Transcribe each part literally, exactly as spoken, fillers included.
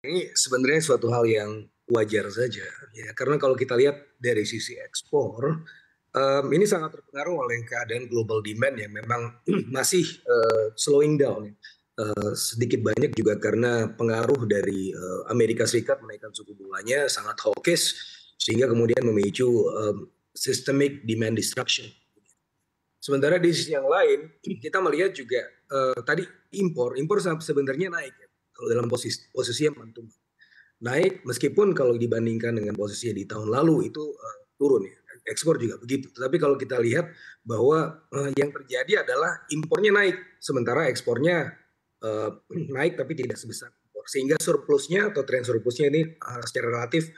Ini sebenarnya suatu hal yang wajar saja ya, karena kalau kita lihat dari sisi ekspor, mmm, ini sangat terpengaruh oleh keadaan global demand yang memang masih, eee, slowing down, eee, sedikit banyak juga karena pengaruh dari, eee, Amerika Serikat menaikkan suku bunganya sangat hawkish sehingga kemudian memicu, mmm, systemic demand destruction. Sementara di sisi yang lain kita melihat juga, eee, tadi impor, impor sa sebenarnya naik ya, kalau dalam posis posisi yang momentum. Naik meskipun kalau dibandingkan dengan posisinya di tahun lalu itu, eee, turun ya, ekspor juga begitu. Tapi kalau kita lihat bahwa, eee, yang terjadi adalah impornya naik, sementara ekspornya, eee, naik tapi tidak sebesar impor. Sehingga surplusnya atau tren surplusnya ini, eee, secara relatif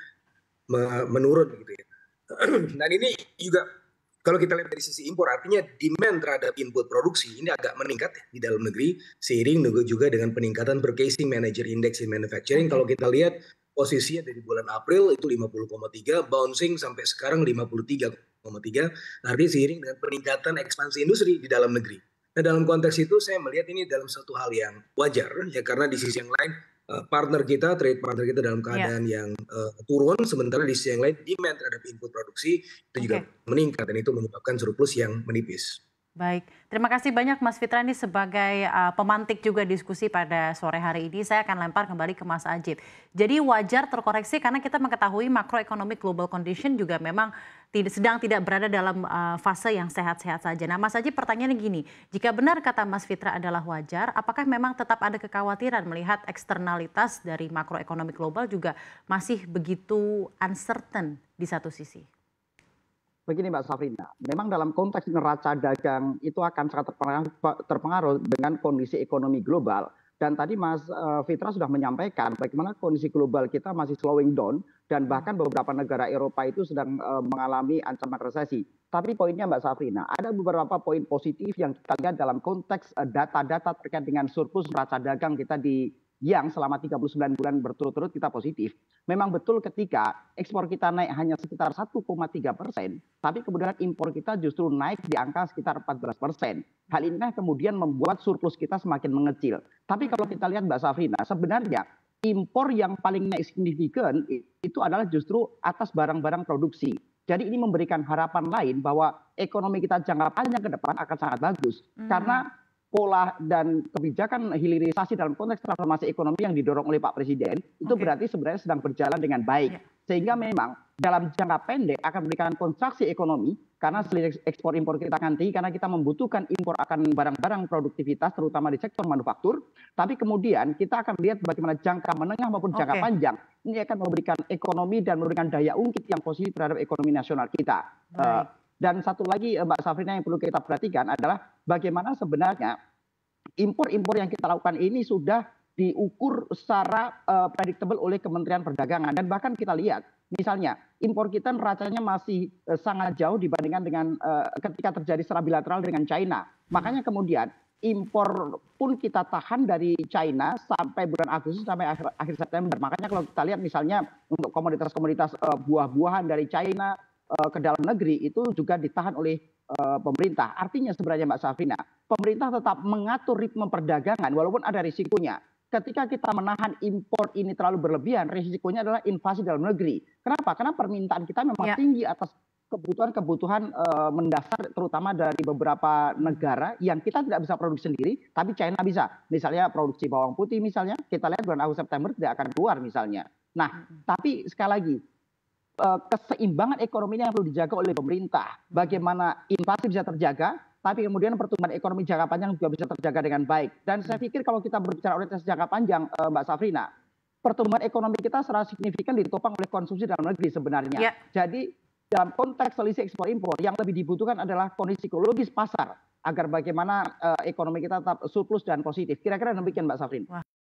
me menurun gitu ya. Dan ini juga kalau kita lihat dari sisi impor artinya demand terhadap input produksi ini agak meningkat ya di dalam negeri, seiring nugu juga dengan peningkatan Purchasing Manager Index in Manufacturing. Oke. Kalau kita lihat posisinya dari bulan April itu lima puluh koma tiga, bouncing sampai sekarang lima puluh tiga koma tiga, artinya seiring dengan peningkatan ekspansi industri di dalam negeri. Nah, dalam konteks itu saya melihat ini dalam suatu hal yang wajar ya, karena di sisi yang lain, eee, partner kita, trade partner kita dalam Iya. keadaan yang, eee, turun, sementara di sisi yang lain demand terhadap input produksi itu juga Oke. meningkat dan itu menyebabkan surplus yang menipis. Baik, terima kasih banyak Mas Fitra ini sebagai, eee, pemantik juga diskusi pada sore hari ini. Saya akan lempar kembali ke Mas Ajib. Jadi wajar terkoreksi karena kita mengetahui macroeconomic global condition juga memang tid sedang tidak berada dalam, eee, fase yang sehat-sehat saja. Nah Mas Ajib pertanyaannya gini, jika benar kata Mas Fitra adalah wajar, apakah memang tetap ada kekhawatiran melihat eksternalitas dari makroekonomi global juga masih begitu uncertain di satu sisi? Begini Mbak Safrina, memang dalam konteks neraca dagang itu akan sangat terpengaruh terpengaruh dengan kondisi ekonomi global. Dan tadi Mas eh, Fitra sudah menyampaikan bagaimana kondisi global kita masih slowing down dan Mhm. bahkan beberapa negara Eropa itu sedang eh, mengalami ancaman resesi. Tapi poinnya Mbak Safrina, ada beberapa poin positif yang kita lihat dalam konteks eh, data-data terkait dengan surplus neraca dagang kita di yang selama tiga puluh sembilan bulan berturut-turut kita positif. Memang betul ketika ekspor kita naik hanya sekitar satu koma tiga persen, tapi kemudian impor kita justru naik di angka sekitar empat belas persen. Hal inilah kemudian membuat surplus kita semakin mengecil. Tapi kalau Mhm. kita lihat Mbak Safrina, sebenarnya impor yang paling naik signifikan itu adalah justru atas barang-barang produksi. Jadi ini memberikan harapan lain bahwa ekonomi kita jangka panjang ke depan akan sangat bagus. Mmm. Karena pola dan kebijakan hilirisasi dalam konteks transformasi ekonomi yang didorong oleh Pak Presiden itu Oke. berarti sebenarnya sedang berjalan dengan baik. Iya. Sehingga memang dalam jangka pendek akan memberikan kontraksi ekonomi karena selisih ekspor impor kita akan tinggi karena kita membutuhkan impor akan barang-barang produktivitas terutama di sektor manufaktur. Tapi kemudian kita akan lihat bagaimana jangka menengah maupun jangka Oke. panjang ini akan memberikan ekonomi dan memberikan daya ungkit yang positif terhadap ekonomi nasional kita. Eh, Baik. dan satu lagi eh, Mbak Safrina yang perlu kita perhatikan adalah bagaimana sebenarnya impor-impor yang kita lakukan ini sudah diukur secara uh, predictable oleh Kementerian Perdagangan dan bahkan kita lihat misalnya impor kita neracanya masih uh, sangat jauh dibandingkan dengan uh, ketika terjadi secara bilateral dengan China. Mhm. Makanya kemudian impor pun kita tahan dari China sampai bulan Agustus sampai akhir, akhir September. Makanya kalau kita lihat misalnya untuk komoditas-komoditas uh, buah-buahan dari China uh, ke dalam negeri itu juga ditahan oleh uh, pemerintah. Artinya sebenarnya Mbak Safrina, pemerintah tetap mengatur ritme perdagangan walaupun ada risikonya. Ketika kita menahan impor ini terlalu berlebihan, risikonya adalah invasi dalam negeri. Kenapa? Karena permintaan kita memang Ya. tinggi atas kebutuhan-kebutuhan uh, mendasar terutama dari beberapa Mhm. negara yang kita tidak bisa produksi sendiri, tapi China bisa. Misalnya produksi bawang putih misalnya, kita lihat bulan Agustus September tidak akan keluar misalnya. Nah, Mhm. tapi sekali lagi, eh, keseimbangan ekonomi ini yang perlu dijaga oleh pemerintah. Mhm. Bagaimana inflasi bisa terjaga, tapi kemudian pertumbuhan ekonomi jangka panjang juga bisa terjaga dengan baik. Dan saya Mhm. pikir kalau kita berbicara orientasi jangka panjang, eh, Mbak Safrina, pertumbuhan ekonomi kita secara signifikan ditopang oleh konsumsi dalam negeri sebenarnya. Ya. Jadi dalam konteks selisih ekspor impor yang lebih dibutuhkan adalah kondisi psikologis pasar agar bagaimana eh, ekonomi kita tetap surplus dan positif. Kira-kira demikian Mbak Safrin. Wah.